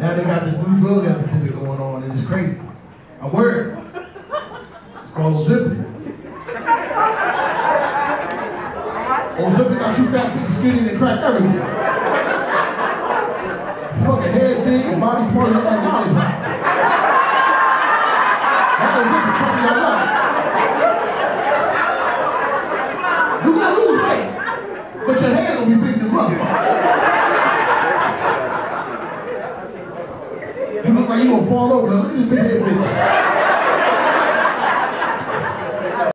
Now they got this new drug epidemic going on, and it's crazy. I'm worried. It's called Ozempic. Ozempic got you fat bitches skinny and crack everything. Fucking head big and body small, look like lollipop. That Ozempic fucking your life. You gonna lose weight, but your head gonna be big than motherfucker. You look like you gonna fall over. Now look at this big head bitch.